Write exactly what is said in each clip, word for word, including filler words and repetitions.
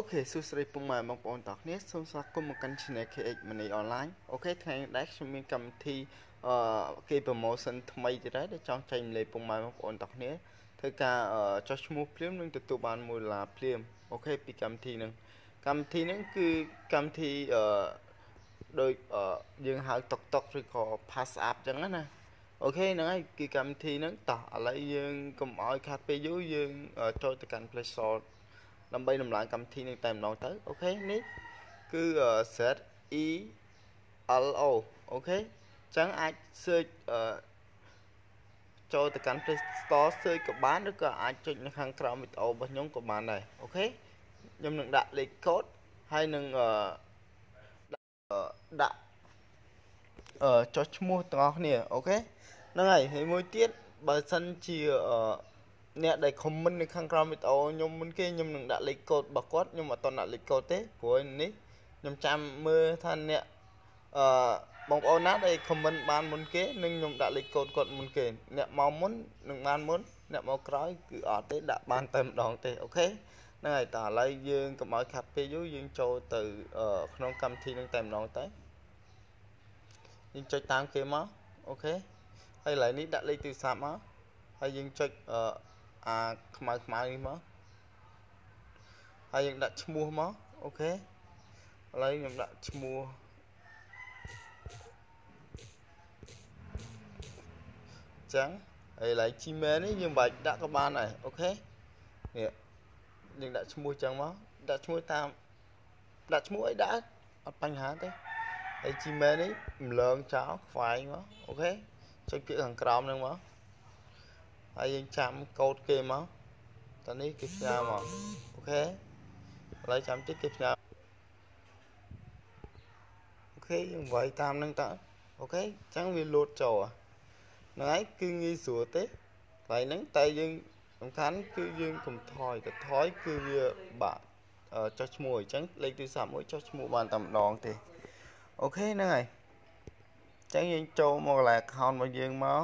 ខេសួស្តីពុកម៉ែបងប្អូនទាំងគ្នាសូមស្វាគមន៍មកកាន់ Channel ខេ เอ็กซ์ Money Online អូខេថ្ងៃនេះដែរខ្ញុំមានកម្មវិធីអឺគេ promotion ថ្មីទៀតហើយដែលចង់ចែកម្លែកពុកម៉ែបងប្អូនទាំងគ្នាធ្វើការចុះឈ្មោះភ្លាមនឹងទទួលបានមួយដុល្លារភ្លាមអូខេពីកម្មវិធីហ្នឹងកម្មវិធីហ្នឹងគឺកម្មវិធីអឺដោយយើងហៅតុកតុកឬក៏ Pass App ចឹងណាអូខេហ្នឹងហើយគឺកម្មវិធីហ្នឹងតោះឥឡូវយើងកុំឲ្យខាត់ពេលយូរយើងចូលទៅកាន់ Play Store ដើម្បីដំឡើងកម្មវិធីនេះតែម្ដងទៅអូខេនេះគឺ Z E L O អូខេអញ្ចឹងអាច search ចូលទៅកាន់ Play Store search ក៏បានឬក៏អាចចុចនៅខាងក្រោមវីដេអូរបស់ខ្ញុំក៏បានដែរអូខេខ្ញុំនឹងដាក់លេខកូដហើយនឹងដាក់ចុះឈ្មោះទាំងអស់គ្នាអូខេហ្នឹងហើយហើយមួយទៀតបើសិនជាអ្នកដែល comment នៅខាងក្រោមវីដេអូខ្ញុំមុនគេខ្ញុំនឹងដាក់លេខកូដរបស់គាត់ខ្ញុំអត់តដាក់លេខកូដទេព្រោះនេះខ្ញុំចាំមើលថាអ្នកអឺបងប្អូនណាដែល comment បានមុនគេនឹងខ្ញុំដាក់លេខកូដគាត់មុនគេអ្នកមកមុននឹងបានមុនអ្នកមកក្រោយគឺអត់ទេដាក់បានតែម្ដងទេអូខេហ្នឹងហើយតើឥឡូវយើងកុំឲ្យខាត់ពេលយូរយើងចូលទៅក្នុងកម្មវិធីនឹងតែម្ដងទៅយើងចុចតាមគេមកអូខេហើយឥឡូវនេះដាក់លេខទូរស័ព្ទមកហើយយើងចុចអឺអាខ្មៅខ្មៅនេះមកហើយយើងដាក់ឈ្មោះមកអូខេឥឡូវខ្ញុំដាក់ឈ្មោះចឹងហើយឥឡូវ Gmail នេះយើងបាច់ដាក់ក៏បានដែរអូខេនេះយើងដាក់ឈ្មោះចឹងមកដាក់ឈ្មោះតាមដាក់ឈ្មោះអីដាក់អត់បញ្ហាទេហើយ Gmail នេះរំលងចោលខ្វែងមកអូខេចុចពាក្យខាងក្រោមហ្នឹងមកហើយយើងចាំកូដគេមកតនេះគេផ្ញើមកអូខេឥឡូវចាំតិចគេផ្ញើអូខេយើងវាយតាមហ្នឹងតើអូខេអញ្ចឹងវាលោតចូលហ្នឹងហើយគឺងាយស្រួលទេកន្លែងហ្នឹងតែយើងសំខាន់គឺយើងកុំថយទៅថយគឺវាបាក់ចុះឈ្មោះអញ្ចឹងលេខទូរស័ព្ទមួយចុះឈ្មោះបានតែម្ដងទេអូខេហ្នឹងហើយអញ្ចឹងយើងចូលមកកន្លែង account របស់យើងមក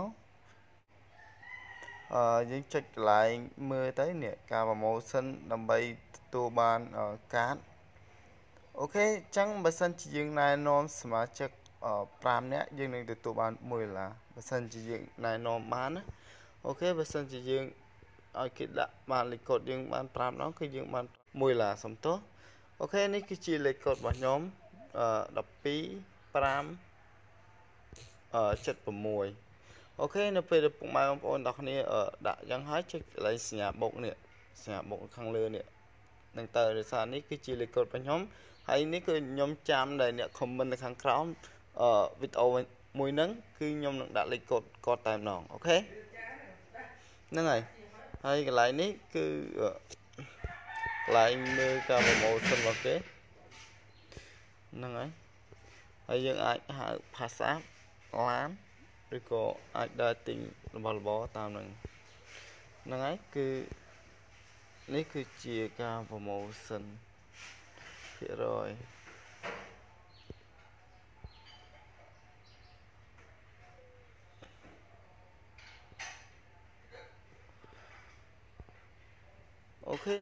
អឺយើងចុចកន្លែងមើលទៅនេះការ promotion ដើម្បីទទួលបានកាតអូខេអញ្ចឹងបើសិនជាយើងណែនាំសមាជិកប្រាំនាក់យើងនឹងទទួលបានមួយដុល្លារបើសិនជាយើងណែនាំបានណាអូខេបើសិនជាយើងឲ្យគេដាក់បានលេខកូដយើងបានប្រាំដងគឺយើងបានមួយដុល្លារសំទោសអូខេនេះគឺជាលេខកូដរបស់ខ្ញុំអឺដប់ពីរ ប្រាំអឺសិបšestអូខេនៅពេលដែលពុកម៉ែបងប្អូនទាំងគ្នាដាក់យ៉ាងហើយចុចកន្លែងសញ្ញាបូកនេះសញ្ញាបូកខាងលើនេះនឹងទៅដោយសារនេះគឺជាលេខកូដរបស់ខ្ញុំហើយនេះគឺខ្ញុំចាំដែលអ្នក comment នៅខាងក្រោមអឺវីដេអូមួយហ្នឹងគឺខ្ញុំនឹងដាក់លេខកូដគាត់តែម្ដងអូខេហ្នឹងហើយហើយកន្លែងនេះគឺកន្លែងមើលការ promotion របស់គេហ្នឹងហើយហើយយើងអាចហៅ Pass App ឡានឬក៏អាចដើរទិញរបស់របរតាមនឹងហ្នឹងហើយគឺនេះគឺជាការ promotion ភាគរយអូខេនិ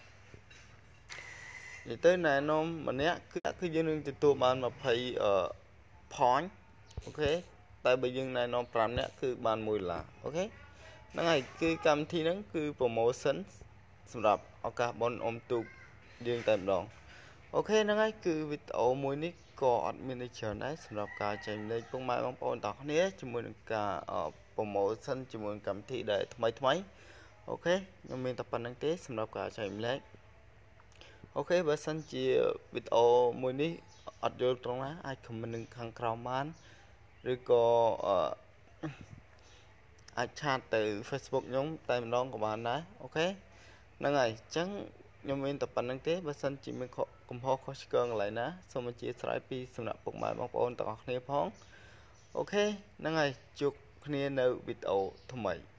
យាយទៅណែនាំម្នាក់គឺគឺយើងនឹងទទួលបានยี่สิบអឺ point អូខេតែបើយើងណែនាំប្រាំនាក់គឺបានមួយដុល្លារអូខេហ្នឹងហើយគឺកម្មវិធីហ្នឹងគឺ promotion សម្រាប់ឱកាសបុណ្យអុំទូកយើងតែម្ដងអូខេហ្នឹងហើយគឺវីដេអូមួយនេះក៏អត់មានច្រើនដែរសម្រាប់ការចែកម្លែកពុកម៉ែបងប្អូនទាំងគ្នាជាមួយនឹងការ promotion ជាមួយកម្មវិធីដែលថ្មីថ្មីអូខេខ្ញុំមានតែប៉ុណ្្នឹងទេសម្រាប់ការចែកម្លែកអូខេបើសិនជាវីដេអូមួយនេះអត់យល់ត្រង់ណាអាច comment នៅខាងក្រោមបានឬក៏អាចឆាតទៅ Facebook ខ្ញុំតែម្ដងក៏បានដែរអូខេហ្នឹងហើយអញ្ចឹងខ្ញុំមានតែប៉ុណ្្នឹងទេបើសិនជាមានកំហុសខុសឆ្គងកន្លែងណាសូមអធិស្ឋានពីសំណាក់ពុកម៉ែបងប្អូនទាំងអស់គ្នាផងអូខេហ្នឹងហើយជួបគ្នានៅវីដេអូថ្មី